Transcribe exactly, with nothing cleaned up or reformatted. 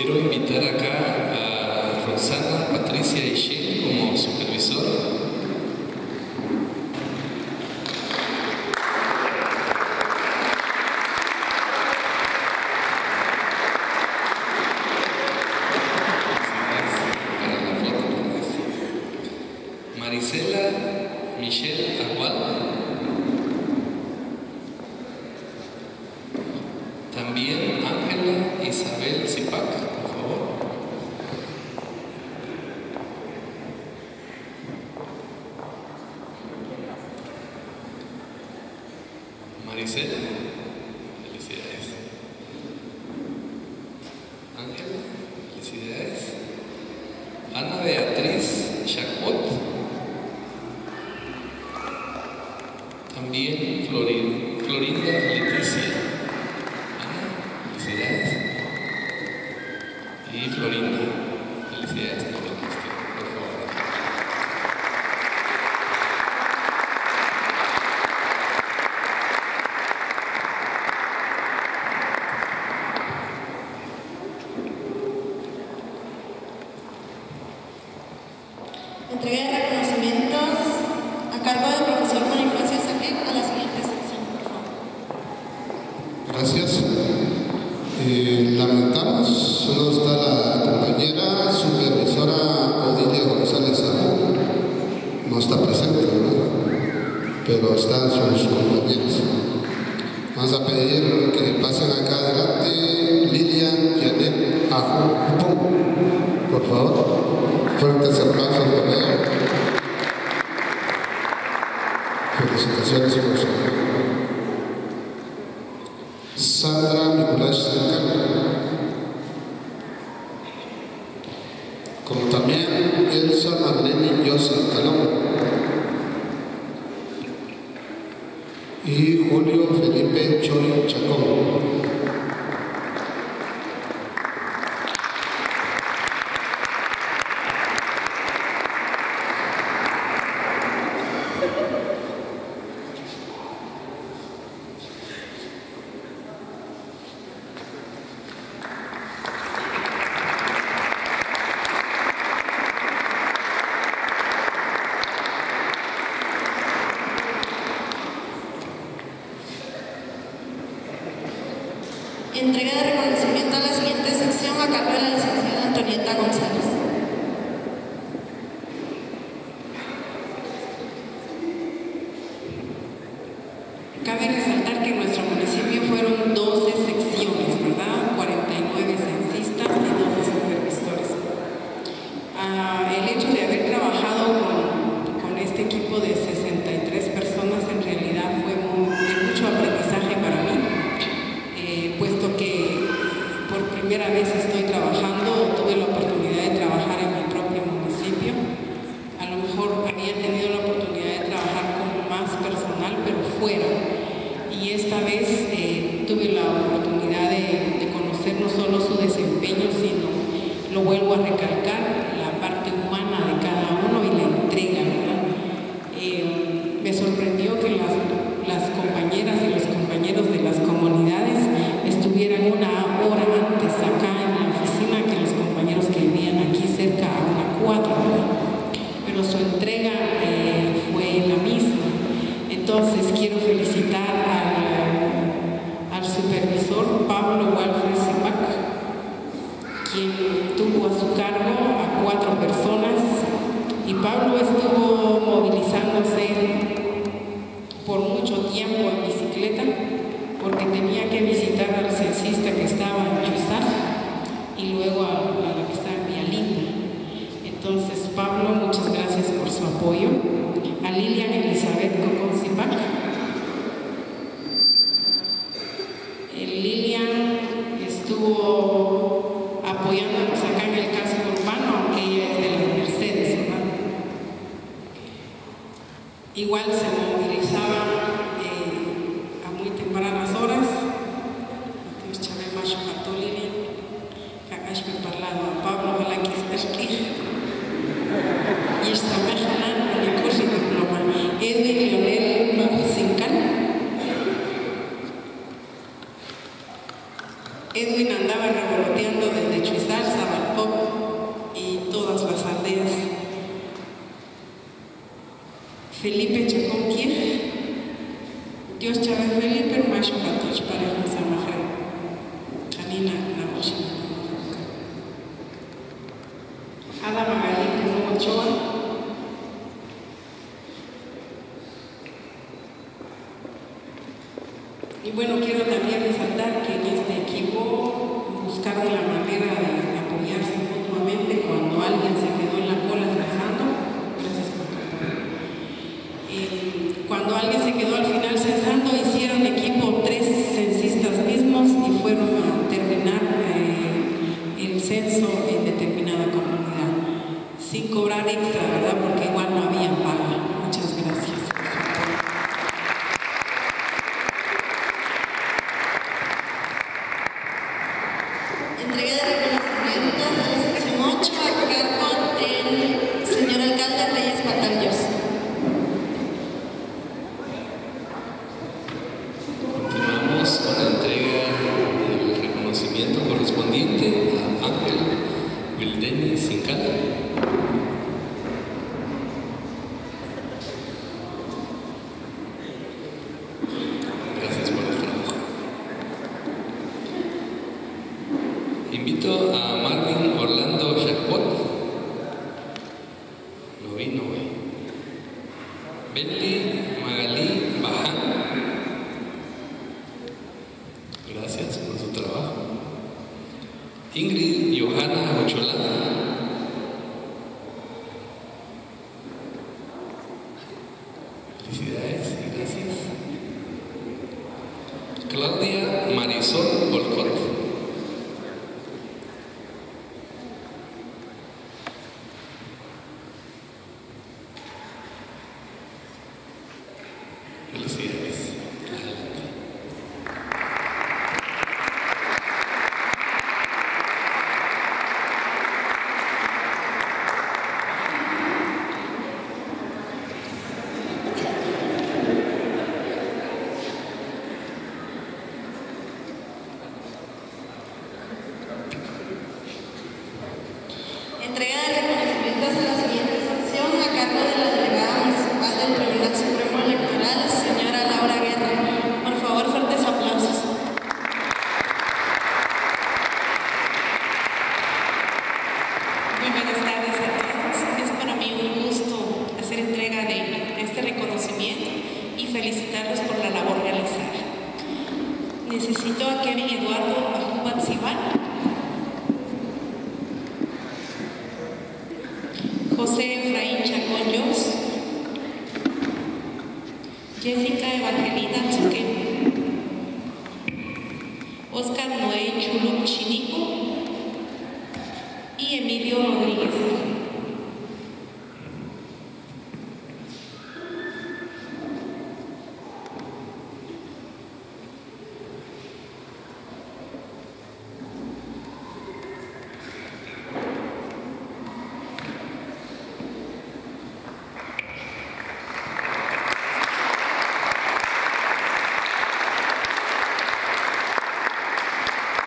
Quiero invitar acá a Roxana Patricia Ishe como supervisora. Marisela Michelle Aguado. También Ángela Isabel Zipac, por favor. Marisela, felicidades. Ángela, felicidades. Ana Beatriz Chacbot. También Florin, Florinda Leticia. Ana, felicidades. Y Florinda, felicidades también a usted, por favor. Entrega de reconocimientos a cargo del profesor Bonifacio Saquet a la siguiente sección, por favor. Gracias. Eh, lamentamos, solo está la compañera supervisora Odilia González Abu. No está presente, ¿verdad? Pero están sus compañeros. Vamos a pedir que pasen acá adelante Lilian Janet Ajú, por favor. Fuertes aplausos para ella. Felicitaciones por su. Sandra Nicolás Cercano. Como también Elsa Marlene Joseph Calón. Y Julio Felipe Choy Chacón. Entrega de reconocimiento a la siguiente sección a cargo de la licenciada Antonieta González. Cabe resaltar que en nuestro municipio fueron doce secciones, ¿verdad? cuarenta y nueve censistas y doce supervisores. Ah, el hecho de haber trabajado con, con este equipo de sesenta y tres personas en realidad fue muy, de mucho aprendizaje para mí. Puesto que por primera vez estoy trabajando, tuve la oportunidad de trabajar en mi propio municipio. A lo mejor había tenido la oportunidad de trabajar con más personal, pero fuera. Y esta vez eh, tuve la oportunidad de, de conocer no solo su desempeño, sino, lo vuelvo a recalcar, la parte humana de cada uno y la entrega, ¿verdad? Eh, me sorprendió que las, las compañeras y los compañeros de las comunidades estuvieran una hora antes acá en la oficina que los compañeros que vivían aquí cerca a una cuadra, pero su entrega eh, fue la misma. Entonces quiero felicitar al, al supervisor Pablo Walfred Zipac, quien tuvo a su cargo a cuatro personas, y Pablo estuvo movilizándose por mucho tiempo en bicicleta, porque tenía que visitar al censista que estaba en Chuzar y luego a, a la que está en Vialinda. Entonces, Pablo, muchas gracias por su apoyo. A Lilian Elizabeth Cocón Zipac. Lilian estuvo apoyándonos acá en el casco urbano, aunque ella es de las Mercedes, ¿verdad? Igual se movilizaba tempranas horas. Entonces, chavemos más católica, que acá es parlado a Pablo, a la que es y esta mañana le corre diploma. Es de Leonel Maficincal. Edwin andaba revoloteando desde Chuizal, Zabalpop y todas las aldeas. Felipe Chaconquier, Dios Chávez Felipe, Macho Patoch para el Mazamajar, Janina Naoshi. Ada Magalí, Cruz Ochoa. Y bueno, quiero también resaltar que en este equipo buscaron la manera de apoyarse mutuamente cuando alguien se quedó en la cola censando. Gracias por todo. Eh, cuando alguien se quedó al final censando, hicieron equipo tres censistas mismos y fueron a terminar eh, el censo en determinada comunidad, sin cobrar extra, ¿verdad? Porque igual no había paga. Muchas gracias. Entrega de reconocimientos de la sección ocho a cargo del señor alcalde Reyes Batallos. Continuamos con la entrega del reconocimiento correspondiente a Ángel Wildeni Sincala. Gracias por el trabajo. Invito a Marvin Orlando Chacpot. No vino hoy. Bentley Magalí Baján. Gracias por su trabajo. Ingrid Johanna Ocholá. Felicidades y gracias. Claudia Marisol Olcott. Felicidades. Adelante. Entrega de reconocimientos a la siguiente sanción a cargo de la delegada municipal del Tribunal Supremo Electoral, señora Laura Guerra. Por favor, fuertes aplausos. Muy buenas tardes a todos. Es para mí un gusto hacer entrega de este reconocimiento y felicitarlos por la labor realizada. Necesito a Kevin Eduardo Ajubat Sibal, José Efraín Chacón Yos, Jessica Evangelina Tzuquén, Oscar Noé Chulup Chinico y Emilio Rodríguez.